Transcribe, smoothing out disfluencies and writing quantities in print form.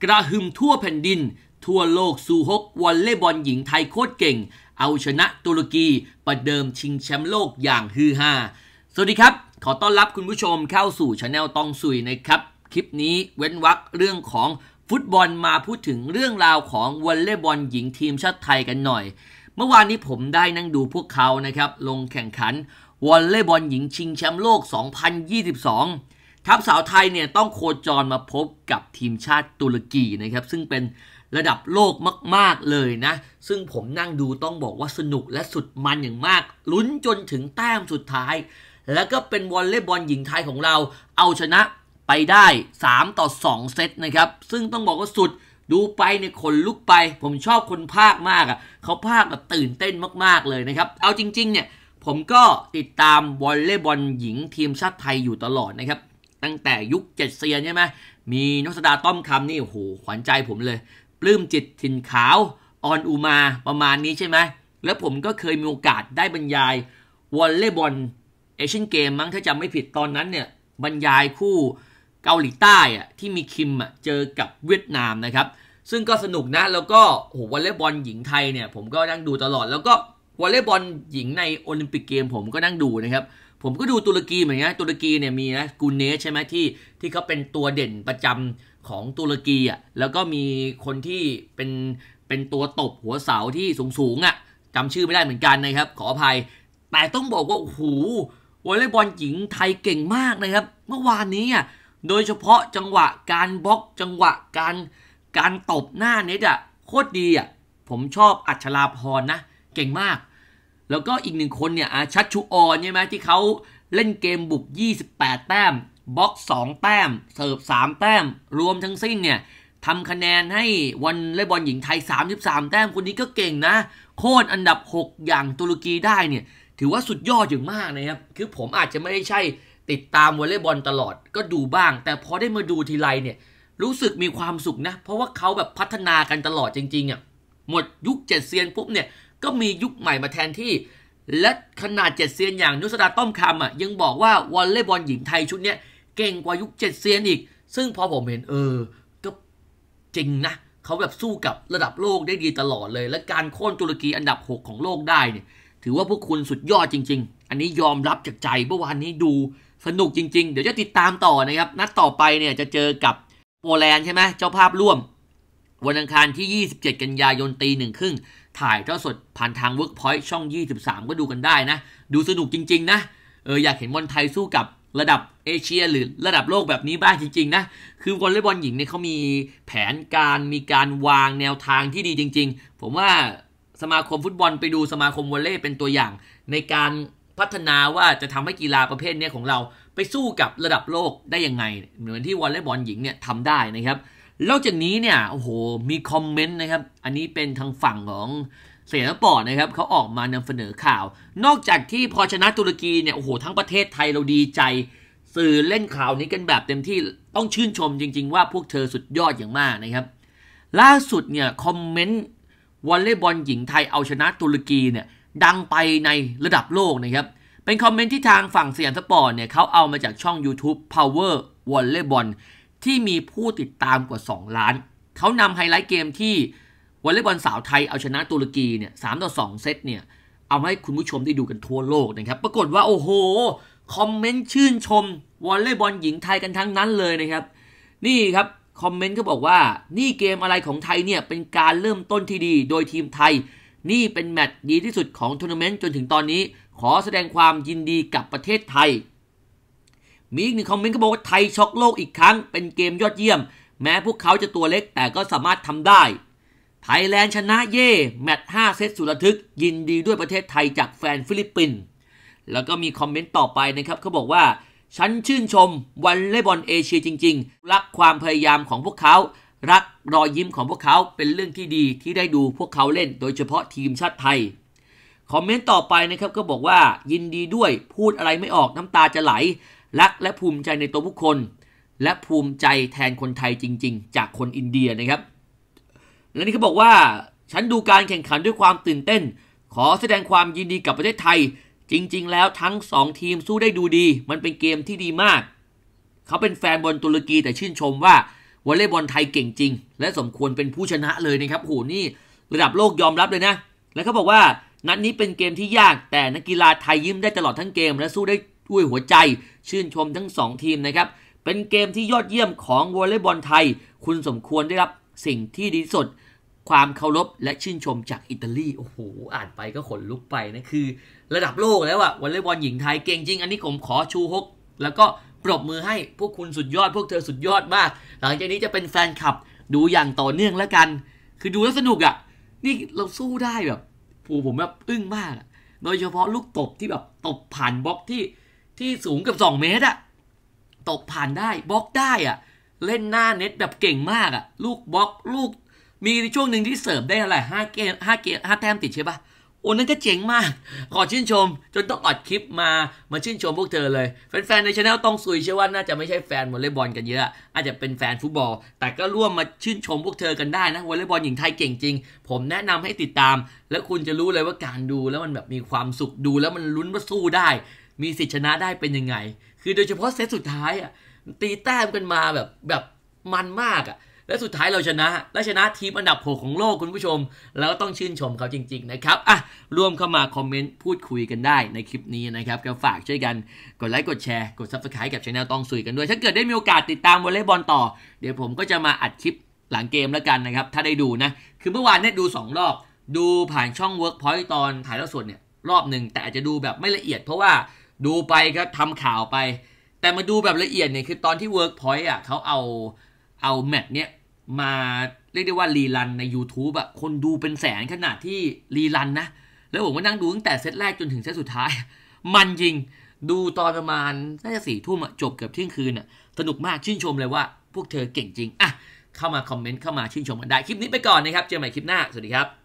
กระหึ่มทั่วแผ่นดินทั่วโลกสู่ฮกวอลเลย์บอลหญิงไทยโคตรเก่งเอาชนะตุรกีประเดิมชิงแชมป์โลกอย่างฮือฮาสวัสดีครับขอต้อนรับคุณผู้ชมเข้าสู่ช anel ตองซุยนะครับคลิปนี้เว้นวรรคเรื่องของฟุตบอลมาพูดถึงเรื่องราวของวอลเลย์บอลหญิงทีมชาติไทยกันหน่อยเมื่อวานนี้ผมได้นั่งดูพวกเขานะครับลงแข่งขันวอลเลย์บอลหญิงชิงแชมป์โลก 2022 ทัพสาวไทยเนี่ยต้องโคจรมาพบกับทีมชาติตุรกีนะครับซึ่งเป็นระดับโลกมากๆเลยนะซึ่งผมนั่งดูต้องบอกว่าสนุกและสุดมันอย่างมากลุ้นจนถึงแต้มสุดท้ายแล้วก็เป็นวอลเลย์บอลหญิงไทยของเราเอาชนะไปได้3-2เซตนะครับซึ่งต้องบอกว่าสุดดูไปเนี่ยขนลุกไปผมชอบคนพากย์มากอ่ะเขาพากย์แบบตื่นเต้นมากๆเลยนะครับเอาจริงๆเนี่ยผมก็ติดตามวอลเลย์บอลหญิงทีมชาติไทยอยู่ตลอดนะครับตั้งแต่ยุค7เซียนใช่ไหมมีนพดาต้อมคำนี่โอ้โหขวัญใจผมเลยปลื้มจิตถิ่นขาวออนอุมาประมาณนี้ใช่ไหมแล้วผมก็เคยมีโอกาสได้บรรยายวอลเลย์บอลเอเชียนเกมมั้งถ้าจำไม่ผิดตอนนั้นเนี่ยบรรยายคู่เกาหลีใต้อะที่มีคิมอะเจอกับเวียดนามนะครับซึ่งก็สนุกนะแล้วก็โอ้โหวอลเลย์บอลหญิงไทยเนี่ยผมก็นั่งดูตลอดแล้วก็วอลเลย์บอลหญิงในโอลิมปิกเกมผมก็นั่งดูนะครับผมก็ดูตุรกีเหมือนกันตุรกีเนี่ยมีนะกูเนสใช่ไหมที่เขาเป็นตัวเด่นประจำของตุรกีอ่ะแล้วก็มีคนที่เป็นตัวตบหัวเสาที่สูงอ่ะจำชื่อไม่ได้เหมือนกันนะครับขออภัยแต่ต้องบอกว่าโอ้โหวอลเลย์บอลหญิงไทยเก่งมากนะครับเมื่อวานนี้อ่ะโดยเฉพาะจังหวะการบล็อกจังหวะการตบหน้าเน็ตอ่ะโคตรดีอ่ะผมชอบอัชราพรนะเก่งมากแล้วก็อีกหนึ่งคนเนี่ยชัชชุออนใช่ไหมที่เขาเล่นเกมบุก28แต้มบล็อก2แต้มเสิร์ฟ3แต้มรวมทั้งสิ้นเนี่ยทำคะแนนให้วอลเลย์บอลหญิงไทย33แต้มคนนี้ก็เก่งนะโค่นอันดับ6อย่างตุรกีได้เนี่ยถือว่าสุดยอดอย่างมากนะครับคือผมอาจจะไม่ได้ใช่ติดตามวอลเลย์บอลตลอดก็ดูบ้างแต่พอได้มาดูทีไรเนี่ยรู้สึกมีความสุขนะเพราะว่าเขาแบบพัฒนากันตลอดจริงๆอ่ะหมดยุค7เซียนปุ๊บเนี่ยก็มียุคใหม่มาแทนที่และขนาด7เซียนอย่างนุสดาต้อมคำอ่ะยังบอกว่าวอลเลย์บอลหญิงไทยชุดเนี้ยเก่งกว่ายุค7เซียนอีกซึ่งพอผมเห็นก็จริงนะเขาแบบสู้กับระดับโลกได้ดีตลอดเลยและการโค่นตุรกีอันดับ6ของโลกได้เนี่ยถือว่าพวกคุณสุดยอดจริงๆอันนี้ยอมรับจากใจเมื่อวานนี้ดูสนุกจริงๆเดี๋ยวจะติดตามต่อนะครับนัดต่อไปเนี่ยจะเจอกับโปแลนด์ใช่ไหมเจ้าภาพร่วมวันอังคารที่27กันยายน1:30ถ่ายทอดสดผ่านทาง Workpoint ช่อง23ก็ดูกันได้นะดูสนุกจริงๆนะอยากเห็นบอลไทยสู้กับระดับเอเชียหรือระดับโลกแบบนี้บ้างจริงๆนะคือวอลเลย์บอลหญิงเนี่ยเขามีแผนการมีการวางแนวทางที่ดีจริงๆผมว่าสมาคมฟุตบอลไปดูสมาคมวอลเลย์เป็นตัวอย่างในการพัฒนาว่าจะทำให้กีฬาประเภทนี้ของเราไปสู้กับระดับโลกได้ยังไงเหมือนที่วอลเลย์บอลหญิงเนี่ยทำได้นะครับนอกจากนี้เนี่ยโอ้โหมีคอมเมนต์นะครับอันนี้เป็นทางฝั่งของเสียสปอร์ตนะครับเขาออกมานำเสนอข่าวนอกจากที่พอชนะตุรกีเนี่ยโอ้โหทั้งประเทศไทยเราดีใจสื่อเล่นข่าวนี้กันแบบเต็มที่ต้องชื่นชมจริงๆว่าพวกเธอสุดยอดอย่างมากนะครับล่าสุดเนี่ยคอมเมนต์วอลเลย์บอลหญิงไทยเอาชนะตุรกีเนี่ยดังไปในระดับโลกนะครับเป็นคอมเมนต์ที่ทางฝั่งเสียสปอร์ตเนี่ยเขาเอามาจากช่อง YouTube Power Volleyballที่มีผู้ติดตามกว่า2ล้านเขานำไฮไลท์เกมที่วอลเลย์บอลสาวไทยเอาชนะตุรกีเนี่ย3-2เซตเนี่ยเอาให้คุณผู้ชมได้ดูกันทั่วโลกนะครับปรากฏว่าโอ้โหคอมเมนต์ชื่นชมวอลเลย์บอลหญิงไทยกันทั้งนั้นเลยนะครับนี่ครับคอมเมนต์ก็บอกว่านี่เกมอะไรของไทยเนี่ยเป็นการเริ่มต้นที่ดีโดยทีมไทยนี่เป็นแมตช์ดีที่สุดของทัวร์นาเมนต์จนถึงตอนนี้ขอแสดงความยินดีกับประเทศไทยมีอีกหนึ่งคอมเมนต์ก็บอกว่าไทยช็อกโลกอีกครั้งเป็นเกมยอดเยี่ยมแม้พวกเขาจะตัวเล็กแต่ก็สามารถทำได้ไทยแลนด์ชนะเย่แมตช์5เซตสุดระทึกยินดีด้วยประเทศไทยจากแฟนฟิลิปปินส์แล้วก็มีคอมเมนต์ต่อไปนะครับเขาบอกว่าฉันชื่นชมวอลเลย์บอลเอเชียจริงๆรักความพยายามของพวกเขารักรอยยิ้มของพวกเขาเป็นเรื่องที่ดีที่ได้ดูพวกเขาเล่นโดยเฉพาะทีมชาติไทยคอมเมนต์ต่อไปนะครับก็บอกว่ายินดีด้วยพูดอะไรไม่ออกน้ำตาจะไหลรักและภูมิใจในตัวผู้คนและภูมิใจแทนคนไทยจริงๆจากคนอินเดียนะครับและนี่เขาบอกว่าฉันดูการแข่งขันด้วยความตื่นเต้นขอแสดงความยินดีกับประเทศไทยจริงๆแล้วทั้ง2ทีมสู้ได้ดูดีมันเป็นเกมที่ดีมากเขาเป็นแฟนบอลตุรกีแต่ชื่นชมว่าวอลเลย์บอลไทยเก่งจริงและสมควรเป็นผู้ชนะเลยนะครับโหนี่ระดับโลกยอมรับเลยนะแล้วเขาบอกว่านัดนี้เป็นเกมที่ยากแต่นักกีฬาไทยยิ้มได้ตลอดทั้งเกมและสู้ได้ด้วยหัวใจชื่นชมทั้ง2ทีมนะครับเป็นเกมที่ยอดเยี่ยมของวอลเลย์บอลไทยคุณสมควรได้รับสิ่งที่ดีที่สุดความเคารพและชื่นชมจากอิตาลีโอ้โหอ่านไปก็ขนลุกไปนะคือระดับโลกแล้วอะวอลเลย์บอลหญิงไทยเก่งจริงอันนี้ผมขอชูฮกแล้วก็ปรบมือให้พวกคุณสุดยอดพวกเธอสุดยอดมากหลังจากนี้จะเป็นแฟนคลับดูอย่างต่อเนื่องแล้วกันคือดูแล้วสนุกอะนี่เราสู้ได้แบบผมแบบอึ้งมากโดยเฉพาะลูกตบที่แบบตบผ่านบล็อกที่สูงกับ2 เมตรอะตบผ่านได้บล็อกได้อะเล่นหน้าเน็ตแบบเก่งมากอะลูกบล็อกลูกมีช่วงหนึ่งที่เสิร์ฟได้อะไร5 แต้มติดใช่ปะโอ้นั่นก็เจ๋งมากขอชื่นชมจนต้องอัดคลิปมาชื่นชมพวกเธอเลยแฟนๆในช anel ต้องซุยเชื่อว่าน่าจะไม่ใช่แฟนวอลเลย์บอลกันเยอะอาจจะเป็นแฟนฟุตบอลแต่ก็ร่วมมาชื่นชมพวกเธอกันได้นะวอลเลย์บอลหญิงไทยเก่งจริงผมแนะนำให้ติดตามแล้วคุณจะรู้เลยว่าการดูแล้วมันแบบมีความสุขดูแล้วมันลุ้นว่าสู้ได้มีสิทธิชนะได้เป็นยังไงคือโดยเฉพาะเซตสุดท้ายอ่ะตีแต้มกันมาแบบมันมากอ่ะและสุดท้ายเราชนะและชนะทีมอันดับ6ของโลกคุณผู้ชมแล้วก็ต้องชื่นชมเขาจริงๆนะครับอ่ะร่วมเข้ามาคอมเมนต์พูดคุยกันได้ในคลิปนี้นะครับก็ฝากช่วยกันกดไลค์กดแชร์กด Subscribe กับ Channel ต้องซุยกันด้วยถ้าเกิดได้มีโอกาสติดตามวอลเลย์บอลต่อเดี๋ยวผมก็จะมาอัดคลิปหลังเกมแล้วกันนะครับถ้าได้ดูนะคือเมื่อวานเนี่ยดู2 รอบดูผ่านช่อง Workpoint ตอนถ่ายทอดสดเนี่ยรอบนึงแต่อาจจะดูแบบไม่ละเอียดเพราะว่าดูไปก็ทำข่าวไปแต่มาดูแบบละเอียดเนี่ยคือตอนที่ Workpoint อ่ะเขาเอาแมตช์เนี่ยมาเรียกได้ว่ารีรันใน YouTube อะคนดูเป็นแสนขนาดที่รีรันนะแล้วผมก็นั่งดูตั้งแต่เซตแรกจนถึงเซตสุดท้ายมันจริงดูตอนประมาณน่าจะ4 ทุ่มจบเกือบเที่ยงคืนสนุกมากชื่นชมเลยว่าพวกเธอเก่งจริงอ่ะเข้ามาคอมเมนต์เข้ามาชื่นชมกันได้คลิปนี้ไปก่อนนะครับเจอกันใหม่คลิปหน้าสวัสดีครับ